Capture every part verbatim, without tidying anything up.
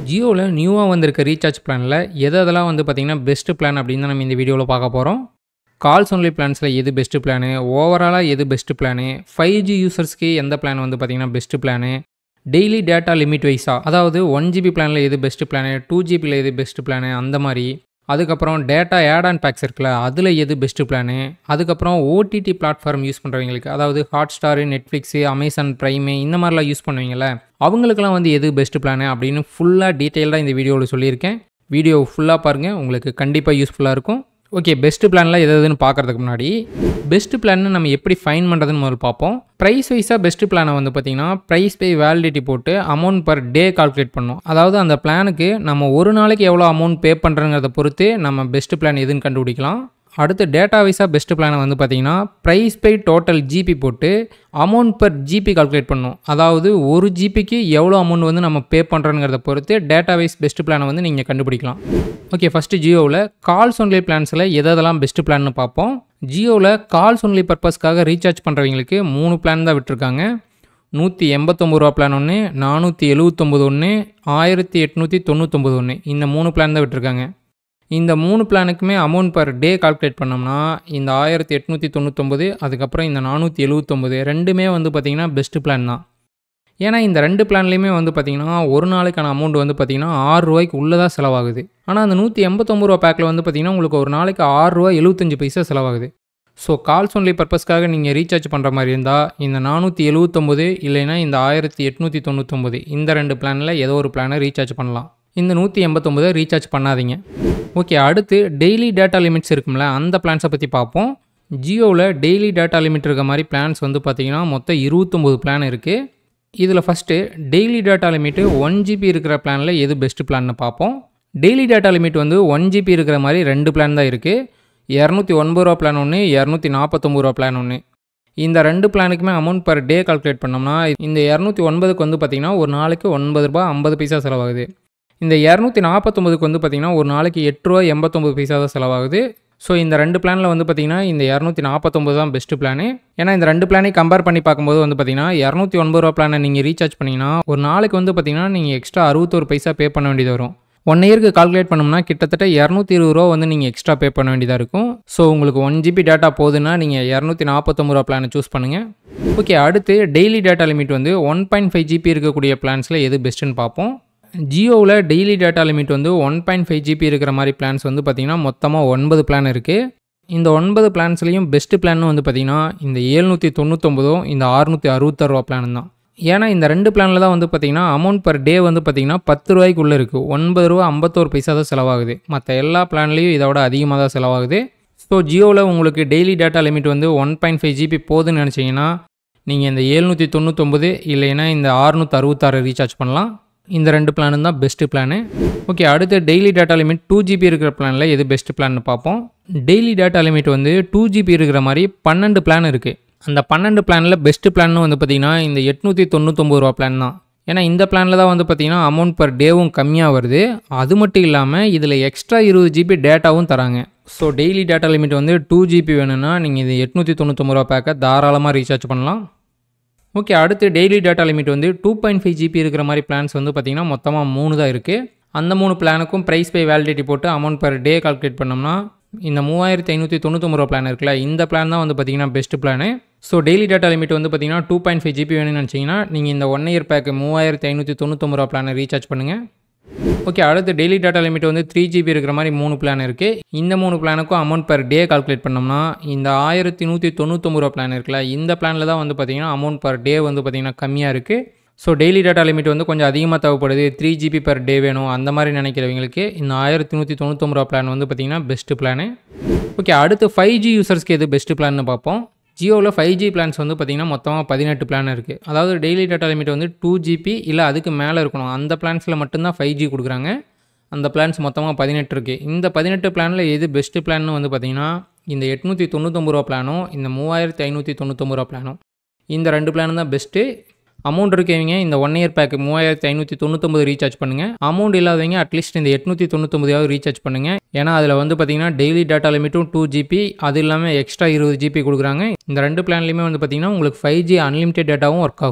ஜியோல நியூவா வந்திருக்க ரீசார்ஜ் பிளான்ல எது எதெல்லாம் வந்து பார்த்தீங்கன்னா பெஸ்ட் பிளான் அப்படின்னு தான் நம்ம இந்த வீடியோல பார்க்க போறோம். கால்ஸ் ஒன்லி பிளான்ஸ்ல எது பெஸ்ட் பிளான், ஓவராலா எது பெஸ்ட் பிளான், ஃபைவ் ஜி யூசர்ஸ்க்கு எந்த பிளான் வந்து பார்த்தீங்கன்னா best plan, daily data limit வைஸா அதாவது ஒன் ஜிபி பிளான்ல எது பெஸ்ட் பிளான், டூ ஜிபியில் எது பெஸ்ட் பிளான் அந்த மாதிரி. அதுக்கப்புறம் டேட்டா ஆட் ஆன் பேக்ஸ் இருக்குல்ல அதில் எது பெஸ்ட் பிளானு. அதுக்கப்புறம் ஓடிடி பிளாட்ஃபார்ம் யூஸ் பண்ணுறவங்களுக்கு அதாவது Hotstar, Netflix, Amazon Prime இந்த மாதிரிலாம் யூஸ் பண்ணுவீங்கள்ல அவங்களுக்குலாம் வந்து எது பெஸ்ட் பிளானு அப்படின்னு ஃபுல்லாக டீட்டெயில்டாக இந்த வீடியோவில் சொல்லியிருக்கேன். வீடியோ ஃபுல்லாக பாருங்கள், உங்களுக்கு கண்டிப்பாக யூஸ்ஃபுல்லாக இருக்கும். ஓகே, பெஸ்ட் பிளான்லாம் எது எதுன்னு பார்க்குறதுக்கு முன்னாடி பெஸ்ட் பிளான்னு நம்ம எப்படி ஃபைன் பண்ணுறதுன்னு முதல்ல பார்ப்போம். ப்ரைஸ் வைஸாக பெஸ்ட் பிளானை வந்து பார்த்திங்கன்னா ப்ரைஸ் பே வேலிடிட்டி போட்டு அமௌண்ட் பர் டே கால்குலேட் பண்ணணும். அதாவது அந்த பிளானுக்கு நம்ம ஒரு நாளைக்கு எவ்வளோ அமௌண்ட் பே பண்ணுறங்கிறத பொறுத்து நம்ம பெஸ்ட் பிளான் எதுன்னு கண்டுபிடிக்கலாம். அடுத்து டேட்டா வைஸாக பெஸ்ட் பிளானை வந்து பார்த்திங்கன்னா ப்ரைஸ் பை டோட்டல் ஜிபி போட்டு அமௌண்ட் பர் ஜிபி கால்குலேட் பண்ணணும். அதாவது ஒரு ஜிபிக்கு எவ்வளோ அமௌண்ட் வந்து நம்ம பே பண்ணுறோங்கிறத பொறுத்து டேட்டா வைஸ் பெஸ்ட் பிளானை வந்து நீங்கள் கண்டுபிடிக்கலாம். ஓகே, ஃபஸ்ட்டு ஜியோவில் கால்ஸ் ஒன்லி பிளான்ஸில் எதெல்லாம் பெஸ்ட் பிளான்னு பார்ப்போம். ஜியோவில் கால்ஸ் ஒன்லி பர்பஸ்க்காக ரீசார்ஜ் பண்ணுறவங்களுக்கு மூணு பிளான் தான் விட்டுருக்காங்க. நூற்றி எண்பத்தொம்பது ரூபா பிளான் ஒன்று, நானூற்றி எழுபத்தொம்பது ஒன்று, ஆயிரத்தி எட்நூற்றி தொண்ணூத்தொம்பது ஒன்று, இந்த மூணு பிளான் தான் விட்டுருக்காங்க. இந்த மூணு பிளானுக்குமே அமௌண்ட் பர் டே கால்குலேட் பண்ணோம்னா இந்த ஆயிரத்தி எட்நூற்றி தொண்ணூத்தொம்பது அதுக்கப்புறம் இந்த நானூற்றி எழுபத்தொம்பது ரெண்டுமே வந்து பார்த்திங்கன்னா பெஸ்ட் பிளான் தான். ஏன்னா இந்த ரெண்டு பிளான்லேயுமே வந்து பார்த்திங்கன்னா ஒரு நாளைக்கான அமௌண்ட் வந்து பார்த்திங்கன்னா ஆறு ரூபாய்க்கு உள்ளே தான் செலவாகுது. ஆனால் அந்த நூற்றி எண்பத்தொம்பது ரூபா பேக்கில் வந்து பார்த்திங்கன்னா உங்களுக்கு ஒரு நாளைக்கு ஆறு ரூபா எழுபத்தஞ்சு பைசா செலவாகுது. ஸோ கால்ஸ் ஒன்லி பர்பஸ்க்காக நீங்கள் ரீசார்ஜ் பண்ணுற மாதிரி இருந்தால் இந்த நானூற்றி எழுபத்தொம்பது இல்லைன்னா இந்த ஆயிரத்தி எட்நூற்றி தொண்ணூத்தொம்பது இந்த ரெண்டு பிளானில் ஏதோ ஒரு பிளானை ரீசார்ஜ் பண்ணலாம். இந்த நூற்றி எண்பத்தொம்பதை ரீசார்ஜ் பண்ணாதீங்க. ஓகே, அடுத்து டெய்லி டேட்டா லிமிட்ஸ் இருக்கும்ல அந்த பிளான்ஸை பற்றி பார்ப்போம். ஜியோவில் டெய்லி டேட்டா லிமிட் இருக்க மாதிரி பிளான்ஸ் வந்து பார்த்திங்கன்னா மொத்தம் இருபத்தொம்போது பிளான் இருக்குது. இதில் first daily data limit one GB இருக்கிற பிளானில் எது பெஸ்ட் பிளான்னு பார்ப்போம். டெய்லி டேட்டா லிமிட் வந்து ஒன் ஜிபி இருக்கிற மாதிரி ரெண்டு பிளான் தான் இருக்குது. இரநூத்தி ஒன்பது ரூபா பிளான் ஒன்று, இரநூத்தி நாற்பத்தொம்பது ரூபா பிளான் ஒன்று. இந்த ரெண்டு பிளானுக்குமே அமௌண்ட் பர் டே கால்குலேட் பண்ணோம்னா இந்த இரநூத்தி ஒன்பதுக்கு வந்து பார்த்திங்கன்னா ஒரு நாளைக்கு ஒன்பது ரூபா ஐம்பது பைசா செலவாகுது. இந்த இரநூத்தி நாற்பத்தொம்பதுக்கு வந்து பார்த்திங்கன்னா ஒரு நாளைக்கு எட்டு ரூபா எண்பத்தொம்பது பைசா தான் செலவாகுது. ஸோ இந்த ரெண்டு பிளானில் வந்து பார்த்திங்கன்னா இந்த இரநூத்தி நாற்பத்தொம்பது தான் பெஸ்ட் பிளானு. ஏன்னா இந்த ரெண்டு பிளானை கம்பேர் பண்ணி பார்க்கும்போது வந்து பார்த்திங்கன்னா இரநூத்தி ஒன்பது ரூபா பிளானை நீங்கள் ரீசார்ஜ் பண்ணிங்கன்னா ஒரு நாளைக்கு வந்து பார்த்திங்கன்னா நீங்கள் எக்ஸ்ட்ரா அறுபத்தோரு பைசா பே பண்ண வேண்டியது வரும். ஒன் இயருக்கு கால்குலேட் பண்ணோம்னா கிட்டத்தட்ட இரநூத்தி இருபது ரூபா வந்து நீங்கள் எக்ஸ்ட்ரா பே பண்ண வேண்டியதாக இருக்கும். ஸோ உங்களுக்கு ஒன் ஜிபி டேட்டா போகுதுன்னா நீங்கள் இரநூத்தி நாற்பத்தொம்பது ரூபா பிளானை சூஸ் பண்ணுங்கள். ஓகே, அடுத்து டெய்லி டேட்டா லிமிட் வந்து ஒன் பாயிண்ட் ஃபைவ் ஜிபி இருக்கக்கூடிய பிளான்ஸில் எது பெஸ்ட்டுன்னு பார்ப்போம். ஜியோவில் டெய்லி டேட்டா லிமிட் வந்து ஒன் பாயிண்ட் ஃபைவ் ஜிபி இருக்கிற மாதிரி பிளான்ஸ் வந்து பார்த்திங்கன்னா மொத்தமாக ஒன்பது பிளான் இருக்குது. இந்த ஒன்பது பிளான்ஸ்லேயும் பெஸ்ட் பிளான்னு வந்து பார்த்திங்கன்னா இந்த ஏழ்நூற்றி தொண்ணூத்தொம்பதும் இந்த அறுநூற்றி அறுபத்தாறு ரூபா பிளான் தான். ஏன்னா இந்த ரெண்டு பிளானில் தான் வந்து பார்த்திங்கன்னா அமௌண்ட் பர் டே வந்து பார்த்திங்கன்னா பத்து ரூபாய்க்குள்ளே இருக்குது. ஒன்பது ரூபா ஐம்பத்தோரு பைசா தான் செலவாகுது. மற்ற எல்லா பிளான்லேயும் இதோட அதிகமாக தான் செலவாகுது. ஸோ ஜியோவில் உங்களுக்கு டெய்லி டேட்டா லிமிட் வந்து ஒன் பாயிண்ட் ஃபைவ் ஜிபி போகுதுன்னு நினச்சிங்கன்னா நீங்கள் இந்த ஏழ்நூற்றி தொண்ணூத்தொம்பது இல்லைன்னா இந்த அறுநூற்றி அறுபத்தாறு ரீசார்ஜ் பண்ணலாம். இந்த ரெண்டு பிளானு தான் பெஸ்ட்டு பிளானு. ஓகே, அடுத்து daily data limit two GB இருக்கிற பிளானில் எது பெஸ்ட் பிளான்னு பார்ப்போம். டெய்லி டேட்டா லிமிட் வந்து டூ ஜிபி இருக்கிற மாதிரி பன்னெண்டு பிளான் இருக்குது. அந்த பன்னெண்டு பிளானில் பெஸ்ட்டு பிளான்னு வந்து பார்த்திங்கன்னா இந்த எட்நூற்றி தொண்ணூத்தொம்பது ரூபா பிளான் தான். ஏன்னா இந்த பிளானில் தான் வந்து பார்த்திங்கன்னா அமௌண்ட் பர் டேவும் கம்மியாக வருது. அது மட்டும் இல்லாமல் இதில் எக்ஸ்ட்ரா இருபது ஜிபி டேட்டாவும் தராங்க. ஸோ டெய்லி டேட்டா லிமிட் வந்து டூ ஜிபி வேணும்னா நீங்கள் இது எட்நூற்றி தொண்ணூத்தொம்பது ரூபா பேக்கை தாராளமாக ரீசார்ஜ் பண்ணலாம். ஓகே, அடுத்து டெய்லி டேட்டா லிமிட் வந்து டூ பாயிண்ட் ஃபைவ் ஜிபி இருக்கிற மாதிரி பிளான்ஸ் வந்து பார்த்திங்கன்னா மொத்தமாக மூணு தான் இருக்குது. அந்த மூணு பிளானுக்கும் ப்ரைஸ் பே வேலிடிட்டி போட்டு அமௌண்ட் பர் டே கால்குலேட் பண்ணோம்னா இந்த மூவாயிரத்தி ஐநூற்றி தொண்ணூத்தொம்பது ரூபா பிளான் இருக்குல்ல இந்த பிளான் தான் வந்து பார்த்திங்கன்னா best plan. So daily data limit வந்து பார்த்திங்கன்னா டூ பாயிண்ட் ஃபைவ் ஜிபி வேணும்னு நினச்சிங்கன்னா நீங்கள் இந்த ஒன் இயர் பேக்கு மூவாயிரத்தி ஐநூற்றி தொண்ணூத்தொம்பது ரூபா பிளானை ரீசார்ஜ் பண்ணுங்கள். ஓகே, அடுத்து டெய்லி டேட்டா லிமிட் வந்து த்ரீ ஜிபி இருக்கிற மாதிரி மூணு பிளான் இருக்குது. இந்த மூணு பிளானுக்கும் அமௌண்ட் பர் டே கால்குலேட் பண்ணோம்னா இந்த ஆயிரத்தி நூற்றி தொண்ணூத்தொம்பது ரூபா பிளான் இருக்குல்ல இந்த பிளானில் தான் வந்து பார்த்திங்கன்னா அமௌண்ட் பர் டே வந்து பார்த்திங்கன்னா கம்மியாக இருக்குது. ஸோ டெய்லி டேட்டா லிமிட் வந்து கொஞ்சம் அதிகமாக தேவைப்படுது, த்ரீ ஜிபி பர் டே வேணும் அந்த மாதிரி நினைக்கிறவங்களுக்கு இந்த ஆயிரத்தி நூற்றி தொண்ணூத்தொம்பது ரூபா பிளான் வந்து பார்த்திங்கன்னா பெஸ்ட்டு பிளானு. ஓகே, அடுத்து ஃபைவ் ஜி யூசர்ஸ்க்கு எது பெஸ்ட் பிளான்னு பார்ப்போம். ஜியோவில் ஃபைவ் ஜி பிளான்ஸ் வந்து பார்த்திங்கன்னா மொத்தமாக பதினெட்டு பிளான் இருக்குது. அதாவது டெய்லி டேட்டா லிமிட் வந்து டூ ஜிபி இல்லை அதுக்கு மேலே இருக்கணும். அந்த பிளான்ஸில் மட்டும்தான் ஃபைவ் ஜி கொடுக்குறாங்க. அந்த பிளான்ஸ் மொத்தமாக பதினெட்டு இருக்குது. இந்த பதினெட்டு பிளானில் எது பெஸ்ட்டு பிளான்னு வந்து பார்த்திங்கன்னா இந்த எட்நூற்றி தொண்ணூத்தொம்பது ரூபா பிளானும் இந்த மூவாயிரத்தி ஐநூற்றி தொண்ணூத்தொம்பது ரூபா பிளானும் இந்த ரெண்டு பிளானும் தான் பெஸ்ட்டு. அமௌண்ட் இருக்கவங்க இந்த ஒன் இயர் பேக்கு மூவாயிரத்தி ஐநூற்றி தொண்ணூத்தொம்பது ரீசார்ஜ் பண்ணுங்கள். அமௌண்ட் இல்லாதவங்க அட்லீஸ்ட் இந்த எட்நூற்றி தொண்ணூத்தொம்பதாவது ரீசார்ஜ் பண்ணுங்கள். ஏன்னா அதில் வந்து பார்த்திங்கன்னா டெய்லி டேட்டா லிமிட்டும் டூ ஜிபி அது இல்லாமல் எக்ஸ்ட்ரா இருபது ஜிபி கொடுக்குறாங்க. இந்த ரெண்டு பிளான்லையுமே வந்து பார்த்திங்கன்னா உங்களுக்கு ஃபைவ் ஜி அன்லிமிட்டட் டேட்டாவும் ஒர்க் ஆகும்.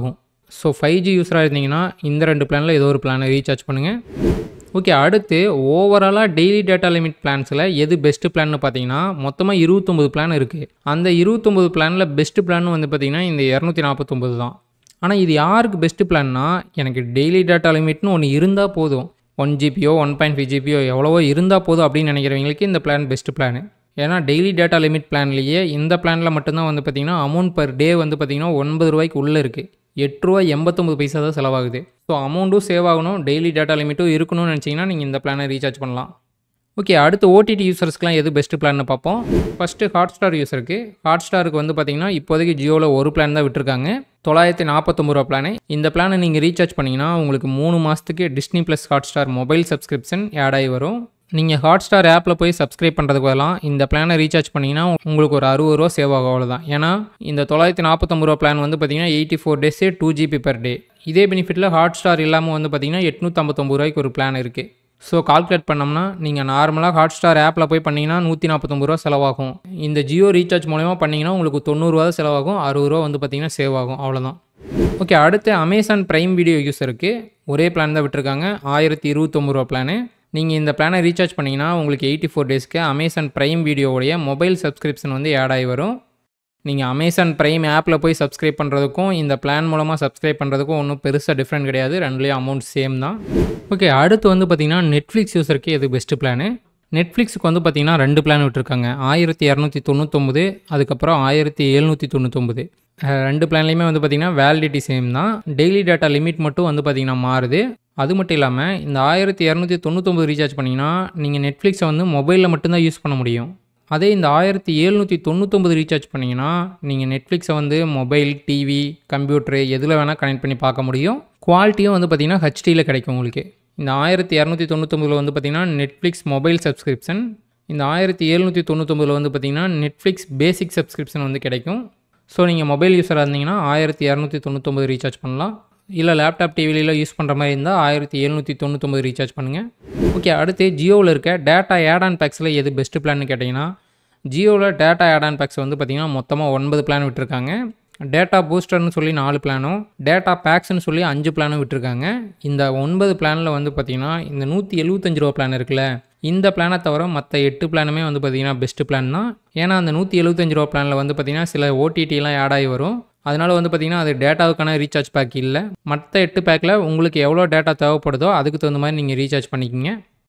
ஸோ ஃபைவ் ஜி யூஸராக இருந்தீங்கன்னா இந்த ரெண்டு பிளானில் ஏதோ ஒரு பிளானை ரீசார்ஜ் பண்ணுங்கள். ஓகே, அடுத்து ஓவராலாக டெய்லி டேட்டா லிமிட் பிளான்ஸில் எது பெஸ்ட்டு பிளான்னு பார்த்தீங்கன்னா மொத்தமாக இருபத்தொம்பது பிளான் இருக்குது. அந்த இருபத்தொம்பது பிளானில் பெஸ்ட்டு பிளான் வந்து பார்த்திங்கன்னா இந்த இரநூத்தி நாற்பத்தொம்பது தான். ஆனால் இது யாருக்கு பெஸ்ட்டு பிளான்னா, எனக்கு டெய்லி டேட்டா லிமிட்னு ஒன்று இருந்தால் போதும், ஒன் ஜிபியோ ஒன் பாயிண்ட் ஃபைவ் ஜிபியோ எவ்வளவோ இருந்தால் போதும் அப்படின்னு நினைக்கிறவங்களுக்கு இந்த பிளான் பெஸ்ட்டு பிளான். ஏன்னா டெய்லி டேட்டா லிமிட் பிளான்லேயே இந்த பிளானில் மட்டும்தான் வந்து பார்த்திங்கன்னா அமௌண்ட் பர் டே வந்து பார்த்திங்கன்னா ஒன்பது ரூபாய்க்கு உள்ளே இருக்குது. எட்டு ரூபா எண்பத்தொம்பது பைசா தான் செலவாகுது. ஸோ அமௌண்ட்டும் சேவ் ஆகணும், டெய்லி டேட்டா லிமிட்டும் இருக்கணும்னு நினச்சிங்கன்னா நீங்கள் இந்த பிளானை ரீசார்ஜ் பண்ணலாம். ஓகே, அடுத்து ஓடிடி யூசர்ஸ்க்குலாம் எது பெஸ்ட்டு பிளான்னு பார்ப்போம். ஃபஸ்ட்டு ஹாட்ஸ்டார் யூஸருக்கு ஹாட்ஸ்டாருக்கு வந்து பார்த்திங்கன்னா இப்போதைக்கு ஜியோவில் ஒரு பிளான் தான் விட்டுருக்காங்க, தொள்ளாயிரத்தி நாற்பத்தொம்பது ரூபா பிளானு. இந்த பிளானை நீங்கள் ரீசார்ஜ் பண்ணிங்கன்னா உங்களுக்கு மூணு மாதத்துக்கு Disney plus Hotstar mobile subscription add ஆகி வரும். நீங்கள் ஹாட்ஸ்டார் ஆப்பில் போய் சப்ஸ்கிரைப் பண்ணுறதுக்கு பதிலாக இந்த பிளானை ரீசார்ஜ் பண்ணிங்கன்னா உங்களுக்கு ஒரு அறுபது ரூபா சேவ் ஆகும், அவ்வளோதான். ஏன்னா இந்த தொள்ளாயிரத்தி நாற்பத்தொம்பது ரூபா பிளான் வந்து பார்த்திங்கன்னா எயிட்டி ஃபோர் டேஸே டூ ஜிபி பர் டே. இதே பெனிஃபிட்டில் ஹாட்ஸ்டார் இல்லாமல் வந்து பார்த்திங்கன்னா எட்நூற்றம்பத்தொம்பது ரூபாய்க்கு ஒரு பிளான் இருக்குது. ஸோ கால்குலேட் பண்ணோம்னா நீங்கள் நார்மலாக ஹாட்ஸ்டார் ஆப்பில் போய் பண்ணிங்கன்னா நூற்றி நாற்பத்தொம்பது ரூபா செலவாகும். இந்த ஜியோ ரீசார்ஜ் மூலமா பண்ணிங்கன்னா உங்களுக்கு தொண்ணூறுரூவா தான் செலவாகும், அறுபது ரூபா வந்து பார்த்திங்கன்னா சேவ் ஆகும், அவ்வளோதான். ஓகே, அடுத்து அமேசான் ப்ரைம் வீடியோ யூஸருக்கு ஒரே பிளான் தான் விட்டுருக்காங்க, ஆயிரத்தி இருபத்தொம்பது ரூபா பிளானு. நீங்கள் இந்த பிளானை ரீசார்ஜ் பண்ணிங்கன்னா உங்களுக்கு எயிட்டி ஃபோர் டேஸ்க்கு அமேசான் ப்ரைம் வீடியோவுடைய மொபைல் சப்ஸ்கிரிப்ஷன் வந்து ஆட் ஆகி வரும். நீங்கள் அமேசான் ப்ரைம் ஆப்பில் போய் சப்ஸ்கிரைப் பண்ணுறதுக்கும் இந்த பிளான் மூலமாக சப்ஸ்கிரைப் பண்ணுறதுக்கும் ஒன்றும் பெருசாக டிஃப்ரெண்ட் கிடையாது, ரெண்டுலேயும் அமௌண்ட் சேம் தான். ஓகே, அடுத்து வந்து பார்த்திங்கன்னா நெட்ஃப்ளிக்ஸ் யூஸருக்கு எது பெஸ்ட்டு பிளானு. நெட்ஃப்ளிக்ஸுக்கு வந்து பார்த்திங்கன்னா ரெண்டு பிளான் விட்டுருக்காங்க, ஆயிரத்தி இரநூத்தி தொண்ணூத்தொம்பது அதுக்கப்புறம் ஆயிரத்தி எழுநூற்றி தொண்ணூத்தொம்பது. ரெண்டு பிளான்லேயுமே வந்து பார்த்திங்கன்னா வேலிடிட்டி சேம் தான், டெய்லி டேட்டா லிமிட் மட்டும் வந்து பார்த்திங்கன்னா மாறுது. அது மட்டும் இல்லாமல் இந்த ஆயிரத்தி இரநூத்தி தொண்ணூத்தொம்பது ரீசார்ஜ் பண்ணிங்கன்னா நீங்கள் நெட்ஃப்ளிக்ஸை வந்து மொபைலில் மட்டும்தான் யூஸ் பண்ண முடியும். அதே இந்த ஆயிரத்தி எழுநூற்றி தொண்ணூத்தொம்பது ரீசார்ஜ் பண்ணிங்கன்னா நீங்கள் நெட்ஃப்ளிக்ஸை வந்து மொபைல், டிவி, கம்ப்யூட்டரு எதில் வேணால் கனெக்ட் பண்ணி பார்க்க முடியும். குவாலிட்டியும் வந்து பார்த்திங்கன்னா ஹெச்டியில் கிடைக்கும் உங்களுக்கு. இந்த ஆயிரத்தி இரநூத்தி தொண்ணூத்தொம்பதில் வந்து பார்த்திங்கன்னா நெட்ஃப்ளிக்ஸ் மொபைல் சப்ஸ்கிரிப்ஷன், இந்த ஆயிரத்தி எழுநூற்றி தொண்ணூத்தொம்பதில் வந்து பார்த்திங்கன்னா நெட்ஃப்ளிக்ஸ் பேசிக் சப்ஸ்கிரிப்ஷன் வந்து கிடைக்கும். ஸோ நீங்கள் மொபைல் யூஸராக இருந்தீங்கன்னா ஆயிரத்தி இரநூத்தி தொண்ணூத்தொம்பது ரீசார்ஜ் பண்ணலாம். இல்லை லேப்டாப் டிவிலாம் யூஸ் பண்ணுற மாதிரி இருந்தால் ஆயிரத்தி எழுநூற்றி தொண்ணூத்தொம்பது ரீசார்ஜ் பண்ணுங்கள். ஓகே, அடுத்து ஜியோவில் இருக்க டேட்டா ஆட் ஆன் பேக்ஸில் எது பெஸ்ட்டு பிளான்னு கேட்டிங்கன்னா, ஜியோவில் டேட்டா ஆட் ஆன் பேக்ஸ் வந்து பார்த்திங்கன்னா மொத்தமாக ஒன்பது பிளான் விட்டுருக்காங்க. டேட்டா பூஸ்டர்னு சொல்லி நாலு பிளானும் டேட்டா பேக்ஸ்ன்னு சொல்லி அஞ்சு பிளானும் விட்டுருக்காங்க. இந்த ஒன்பது பிளானில் வந்து பார்த்திங்கன்னா இந்த நூற்றி எழுபத்தஞ்சு ரூபா பிளான் இருக்குல்ல, இந்த பிளானை தவிர மற்ற எட்டு பிளானுமே வந்து பார்த்திங்கன்னா பெஸ்ட்டு பிளான் தான். ஏன்னா அந்த நூற்றி எழுபத்தஞ்சு ரூபா பிளானில் வந்து பார்த்திங்கன்னா சில ஓடிடிலாம் ஆட் ஆகி வரும், அதனால் வந்து பார்த்திங்கன்னா அது டேட்டாவுக்கான ரீசார்ஜ் பேக் இல்லை. மற்ற எட்டு பேக்கில் உங்களுக்கு எவ்வளோ டேட்டா தேவைப்படுதோ அதுக்கு தகுந்த மாதிரி நீங்கள் ரீசார்ஜ் பண்ணிக்கிங்க.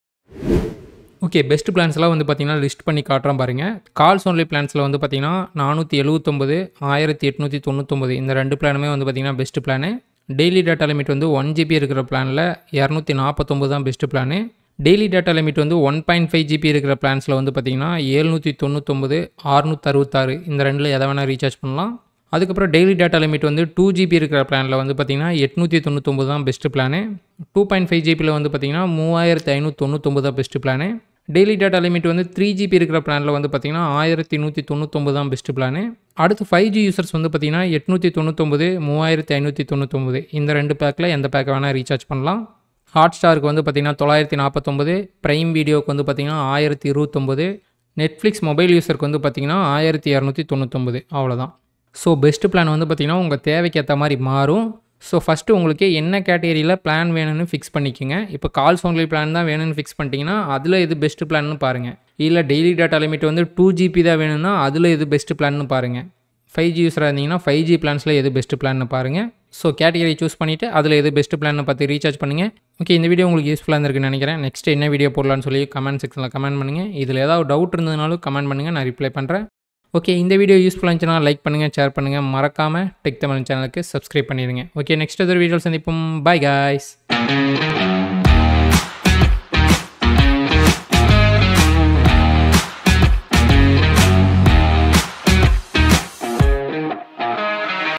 ஓகே, பெஸ்ட் பிளான்ஸ்லாம் வந்து பார்த்திங்கன்னா லிஸ்ட் பண்ணி காட்டுறோம் பாருங்கள். கால்ஸ் ஒன்லி பிளான்ஸில் வந்து பார்த்திங்கன்னா நானூற்றி எழுபத்தொம்பது ஆயிரத்தி எட்நூற்றி தொண்ணூத்தொம்பது இந்த ரெண்டு பிளானுமே வந்து பார்த்திங்கன்னா best plan. Daily data limit வந்து ஒன் ஜிபி இருக்கிற பிளானில் இரநூத்தி நாற்பத்தொம்பது தான் best plan. Daily data limit வந்து ஒன் பாயிண்ட் ஃபைவ் ஜிபி இருக்கிற பிளான்ஸில் வந்து பார்த்திங்கன்னா எழுநூற்றி தொண்ணூத்தொம்பது அறுநூற்றி அறுபத்தாறு இந்த ரெண்டில் எதை வேணால் ரீசார்ஜ் பண்ணலாம். அதுக்கப்புறம் டெய்லி டேட்டா லிமிட் வந்து டூ ஜிபி இருக்கிற பிளானில் வந்து பார்த்திங்கன்னா எட்நூற்றி தொண்ணூத்தொம்பது தான் best plan. Two point five ஜிபியில் வந்து பார்த்திங்கன்னா மூவாயிரத்தி ஐநூற்றி தொண்ணூத்தொம்பது தான் best plan. Daily data limit வந்து த்ரீ ஜிபி இருக்கிற பிளானில் வந்து பார்த்திங்கன்னா ஆயிரத்தி நூற்றி தொண்ணூத்தொம்பது தான் பெஸ்ட்டு பிளானு. அடுத்து ஃபைவ் ஜி யூசர்ஸ் வந்து பார்த்திங்கன்னா எட்நூற்றி தொண்ணூத்தொம்பது மூவாயிரத்தி ஐநூற்றி தொண்ணூத்தொம்பது இந்த ரெண்டு பேக்கில் எந்த பேக்கை வேணால் ரீசார்ஜ் பண்ணலாம். ஹாட் ஸ்டாருக்கு வந்து பார்த்திங்கன்னா தொள்ளாயிரத்தி நாற்பத்தொம்பது, ப்ரைம் வீடியோக்கு வந்து பார்த்திங்கன்னா ஆயிரத்தி இருபத்தொம்பது, நெட்ஃப்ளிக்ஸ் மொபைல் யூஸருக்கு வந்து பார்த்திங்கன்னா ஆயிரத்தி இரநூத்தி தொண்ணூத்தொம்பது, அவ்வளோதான். ஸோ பெஸ்ட்டு பிளான் வந்து பார்த்திங்கன்னா உங்கள் தேவைக்கு ஏற்ற மாதிரி மாறும். ஸோ ஃபஸ்ட்டு உங்களுக்கு என்ன கேட்டகரியில் பிளான் வேணும்னு ஃபிக்ஸ் பண்ணிக்கோங்க. இப்போ கால்ஸ் ஒன்லி பிளான் தான் வேணும்னு ஃபிக்ஸ் பண்ணிட்டீங்கன்னா அதில் எது பெஸ்ட்டு பிளான்னு பாருங்கள். இல்லை டெய்லி டேட்டா லிமிட் வந்து டூ ஜிபி தான் வேணும்னா அதில் எது பெஸ்ட்டு பிளான்னு பாருங்கள். ஃபைவ் ஜி யூஸராக இருந்தீங்கன்னா ஃபைவ் ஜி பிளான்ஸில் எது பெஸ்ட்டு பிளான்னு பாருங்கள். ஸோ கேட்டகரி சூஸ் பண்ணிவிட்டு அதில் எது பெஸ்ட்டு பிளான்னு பார்த்து ரீசார்ஜ் பண்ணுங்கள். ஓகே, இந்த வீடியோ உங்களுக்கு யூஸ்ஃபுல்லாக இருந்திருக்குன்னு நினைக்கிறேன். நெக்ஸ்ட் என்ன வீடியோ போடலான்னு சொல்லி கமெண்ட் செக்ஷனில் கமெண்ட் பண்ணுங்கள். இதில் ஏதாவது டவுட் இருந்ததுனாலும் கமெண்ட் பண்ணுங்கள், நான் ரிப்ளை பண்ணுறேன். ஓகே, இந்த வீடியோ யூஸ்ஃபுல்லாக இருந்துச்சுன்னா லைக் பண்ணுங்கள், ஷேர் பண்ணுங்கள், மறக்காமல் டெக் தமிழ் சேனலுக்கு சப்ஸ்கிரைப் பண்ணிடுங்க. ஓகே, நெக்ஸ்ட் ஒரு வீடியோ சந்திப்போம். Bye guys.